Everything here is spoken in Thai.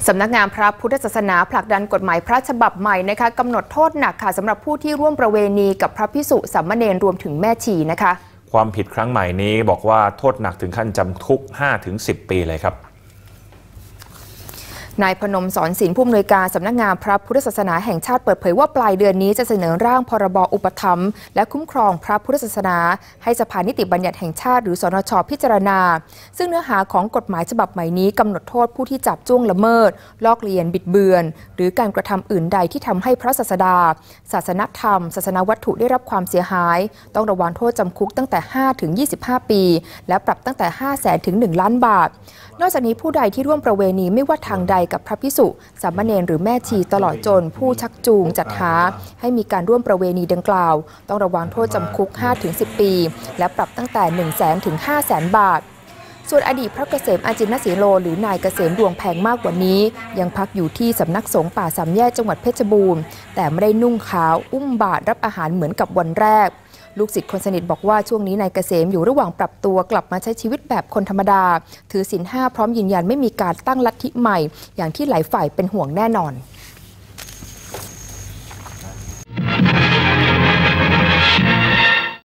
สำนักงานพระพุทธศาสนาผลักดันกฎหมายพระฉบับใหม่นะคะกำหนดโทษหนักค่ะสำหรับผู้ที่ร่วมประเวณีกับพระภิกษุสามเณรรวมถึงแม่ชีนะคะความผิดครั้งใหม่นี้บอกว่าโทษหนักถึงขั้นจำคุก 5-10 ปีเลยครับนายพนมสอนศิลป์ผู้อำนวยการสำนักงานพระพุทธศาสนาแห่งชาติเปิดเผยว่าปลายเดือนนี้จะเสนอร่างพรบอุปถัมภ์และคุ้มครองพระพุทธศาสนาให้สภานิติบัญญัติแห่งชาติหรือสนช.พิจารณาซึ่งเนื้อหาของกฎหมายฉบับใหม่นี้กำหนดโทษผู้ที่จับจ้วงละเมิดลอกเลียนบิดเบือนหรือการกระทำอื่นใดที่ทำให้พระศาสดาศาสนธรรมศาสนวัตถุได้รับความเสียหายต้องระวังโทษจำคุกตั้งแต่ 5-25 ปีและปรับตั้งแต่ 500,000 ถึง 1 ล้านบาทนอกจากนี้ผู้ใดที่ร่วมประเวณีไม่ว่าทางใดกับพระภิกษุสามเณรหรือแม่ชีตลอดจนผู้ชักจูงจัดหาให้มีการร่วมประเวณีดังกล่าวต้องระวังโทษจำคุก 5-10 ปีและปรับตั้งแต่ 100,000 ถึง 500,000 บาทส่วนอดีตพระเกษมอาจินสีโลหรือนายเกษมดวงแพงมากกว่านี้ยังพักอยู่ที่สำนักสงฆ์ป่าสามแยกจังหวัดเพชรบูรณ์แต่ไม่ได้นุ่งขาวอุ้มบาตรรับอาหารเหมือนกับวันแรกลูกศิษย์คนสนิทบอกว่าช่วงนี้นายเกษมอยู่ระหว่างปรับตัวกลับมาใช้ชีวิตแบบคนธรรมดาถือศีล 5พร้อมยืนยันไม่มีการตั้งลัทธิใหม่อย่างที่หลายฝ่ายเป็นห่วงแน่นอน